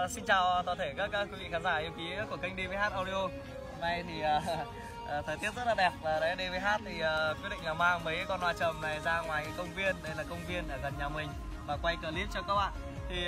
Xin chào toàn thể các quý vị khán giả yêu quý của kênh DVH Audio. Hôm nay thì thời tiết rất là đẹp và đấy DVH thì quyết định là mang mấy con loa trầm này ra ngoài cái công viên. Đây là công viên ở gần nhà mình và quay clip cho các bạn. Thì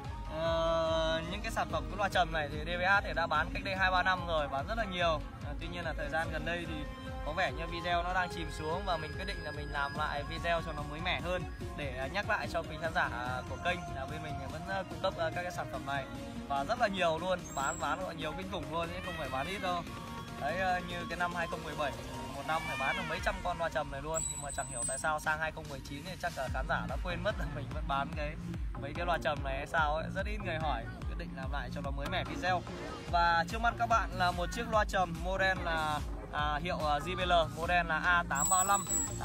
những cái sản phẩm cái loa trầm này thì DVH thì đã bán cách đây 2-3 năm rồi, bán rất là nhiều. Tuy nhiên là thời gian gần đây thì có vẻ như video nó đang chìm xuống và mình quyết định là mình làm lại video cho nó mới mẻ hơn để nhắc lại cho quý khán giả của kênh là bên mình vẫn cung cấp các cái sản phẩm này và rất là nhiều luôn, bán nhiều kinh khủng luôn chứ không phải bán ít đâu. Đấy, như cái năm 2017 một năm phải bán được mấy trăm con loa trầm này luôn, nhưng mà chẳng hiểu tại sao sang 2019 thì chắc là khán giả đã quên mất là mình vẫn bán mấy cái loa trầm này hay sao ấy, rất ít người hỏi. Quyết định làm lại cho nó mới mẻ video. Và trước mắt các bạn là một chiếc loa trầm model là hiệu JBL, model là A835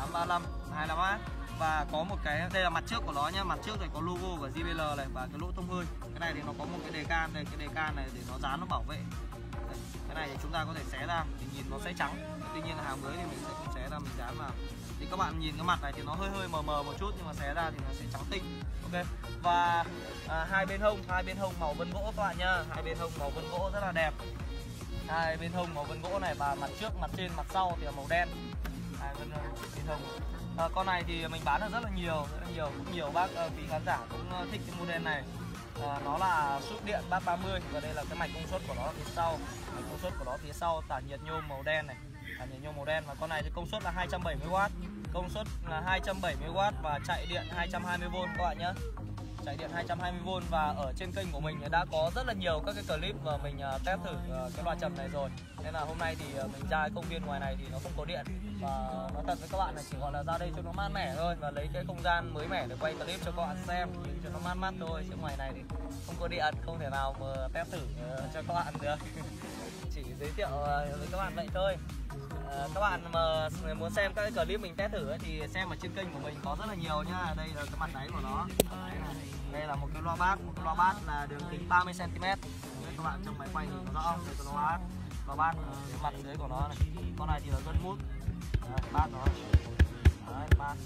25A và có một cái, đây là mặt trước của nó nhé, mặt trước này có logo của JBL này và cái lỗ thông hơi. Cái này thì nó có một cái đề can đây, cái đề can này để nó dán nó bảo vệ. Đấy, cái này thì chúng ta có thể xé ra thì nhìn nó sẽ trắng. Tuy nhiên là hàng mới thì mình sẽ không xé ra, mình dán vào. Thì các bạn nhìn cái mặt này thì nó hơi mờ một chút nhưng mà xé ra thì nó sẽ trắng tinh. Ok. Và hai bên hông màu vân gỗ các bạn nhá, hai bên hông màu vân gỗ rất là đẹp. Hai bên hông màu vân gỗ này và mặt trước, mặt trên, mặt sau thì là màu đen. Hai bên hông. Con này thì mình bán được rất là nhiều, cũng nhiều bác quý khán giả cũng thích cái model này. Nó là súp điện bát 30 và đây là cái mạch công suất của nó phía sau. Mạch công suất của nó phía sau tản nhiệt nhôm màu đen này, tản nhiệt nhôm màu đen. Và con này thì công suất là 270W, công suất là 270W và chạy điện 220V các bạn nhé. Chạy điện 220V và ở trên kênh của mình đã có rất là nhiều các cái clip mà mình test thử cái loa trầm này rồi. Nên là hôm nay thì mình ra cái công viên ngoài này thì nó không có điện và nói thật với các bạn là chỉ gọi là ra đây cho nó mát mẻ thôi và lấy cái không gian mới mẻ để quay clip cho các bạn xem cho nó mát thôi, chứ ngoài này thì không có điện, không thể nào mà test thử cho các bạn được. Chỉ giới thiệu với các bạn vậy thôi. Các bạn mà muốn xem các cái clip mình test thử ấy, thì xem ở trên kênh của mình có rất là nhiều nhá. Đây là cái mặt đáy của nó. Đây là một cái loa bass là đường kính 30cm. Các bạn trong máy quay nhìn rõ không? Đây là loa bass cái mặt dưới của nó này. Con này thì là gân mút. Bass nó. Đấy, bass.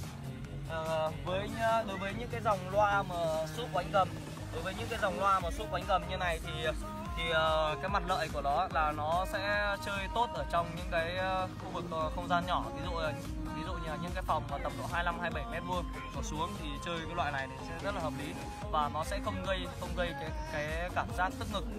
Đối với những cái dòng loa mà súp bánh gầm, như này thì cái mặt lợi của nó là nó sẽ chơi tốt ở trong những cái khu vực không gian nhỏ, ví dụ như là những cái phòng mà tầm độ 25-27m² đổ xuống thì chơi cái loại này thì sẽ rất là hợp lý và nó sẽ không gây cái cảm giác tức ngực,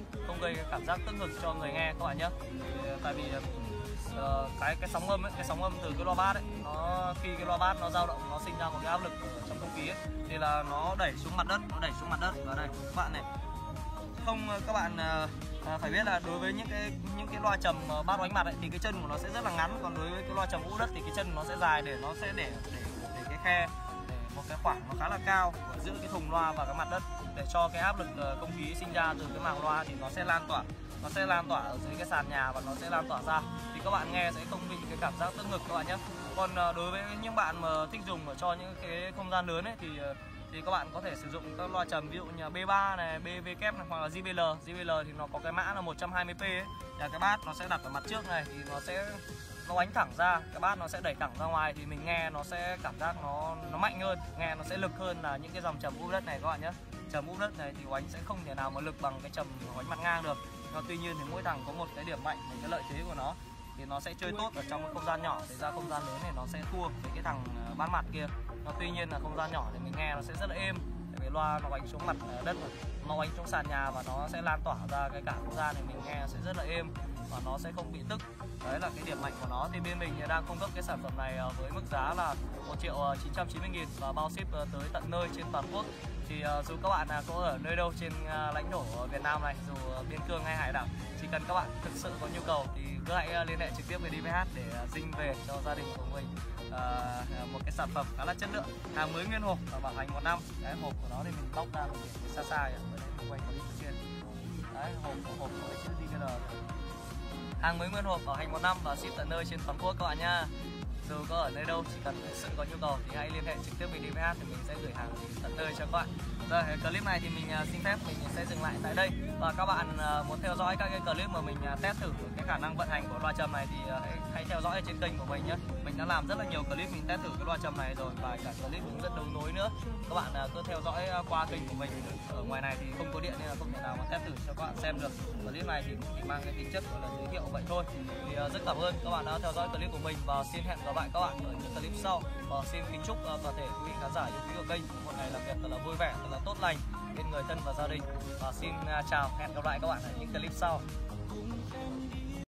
cho người nghe các bạn nhé. Tại vì cái sóng âm từ cái loa bass ấy, khi cái loa bass nó dao động, nó sinh ra một cái áp lực ở trong không khí ấy, thì là nó đẩy xuống mặt đất, và đây các bạn này. Các bạn phải biết là đối với những cái loa trầm bass đánh mặt ấy, thì cái chân của nó sẽ rất là ngắn, còn đối với cái loa trầm ụ đất thì cái chân nó sẽ dài để nó sẽ để cái khe, để một cái khoảng nó khá là cao giữa cái thùng loa và cái mặt đất để cho cái áp lực không khí sinh ra từ cái màng loa thì nó sẽ lan tỏa ở dưới cái sàn nhà và nó sẽ lan tỏa ra thì các bạn nghe sẽ không bị cái cảm giác tức ngực các bạn nhé. Còn đối với những bạn mà thích dùng ở cho những cái không gian lớn ấy thì các bạn có thể sử dụng các loa trầm ví dụ như B3 này, BV kép này, hoặc là JBL. JBL thì nó có cái mã là 120p ấy. Là cái bass nó sẽ đặt ở mặt trước này thì nó đánh thẳng ra, cái bass nó sẽ đẩy thẳng ra ngoài thì mình nghe nó sẽ cảm giác nó mạnh hơn, nghe nó sẽ lực hơn là những cái dòng trầm úp đất này các bạn nhé. Trầm úp đất này thì oánh sẽ không thể nào mà lực bằng cái trầm oánh mặt ngang được. Tuy nhiên thì mỗi thằng có một cái điểm mạnh, một cái lợi thế của nó thì nó sẽ chơi tốt ở trong cái không gian nhỏ, để ra không gian lớn này nó sẽ thua với cái thằng bán mặt kia. Tuy nhiên là không gian nhỏ thì mình nghe nó sẽ rất là êm, tại vì loa nó đánh xuống mặt đất, nó đánh xuống sàn nhà và nó sẽ lan tỏa ra cái cả không gian thì mình nghe sẽ rất là êm và nó sẽ không bị tức. Đấy là cái điểm mạnh của nó. Thì bên mình đang cung cấp cái sản phẩm này với mức giá là 1.990.000 và bao ship tới tận nơi trên toàn quốc. Thì dù các bạn có ở nơi đâu trên lãnh thổ Việt Nam này, dù biên cương hay hải đảo, chỉ cần các bạn thực sự có nhu cầu thì cứ hãy liên hệ trực tiếp với DVH để dinh về cho gia đình của mình một cái sản phẩm khá là chất lượng, hàng mới nguyên hộp và bảo hành 1 năm. Cái hộp của nó thì mình bóc ra mình để xa xa rồi đấy, mình quay clip trước tiên. Đấy, hộp có chữ JBL, hàng mới nguyên hộp bảo hành 1 năm và ship tận nơi trên toàn quốc các bạn nha. dù có ở nơi đâu, chỉ cần thực sự có nhu cầu thì hãy liên hệ trực tiếp với DVH thì mình sẽ gửi hàng tận nơi cho các bạn. Rồi, clip này thì mình xin phép mình sẽ dừng lại tại đây, và các bạn muốn theo dõi các cái clip mà mình test thử cái khả năng vận hành của loa trầm này thì hãy theo dõi trên kênh của mình nhé. Mình đã làm rất là nhiều clip mình test thử cái loa trầm này rồi, và cả clip hướng dẫn đấu nối nữa. Các bạn cứ theo dõi qua kênh của mình. Ở ngoài này thì không có điện nên là không thể nào mà test thử cho các bạn xem được. Clip này thì cũng chỉ mang cái tính chất gọi là giới thiệu vậy thôi. Thì rất cảm ơn các bạn đã theo dõi clip của mình, và xin hẹn gặp lại các bạn ở những clip sau. Và xin kính chúc toàn thể quý vị khán giả yêu quý của kênh một ngày làm việc thật là vui vẻ, thật là tốt lành bên người thân và gia đình. Và xin chào, hẹn gặp lại các bạn ở những clip sau.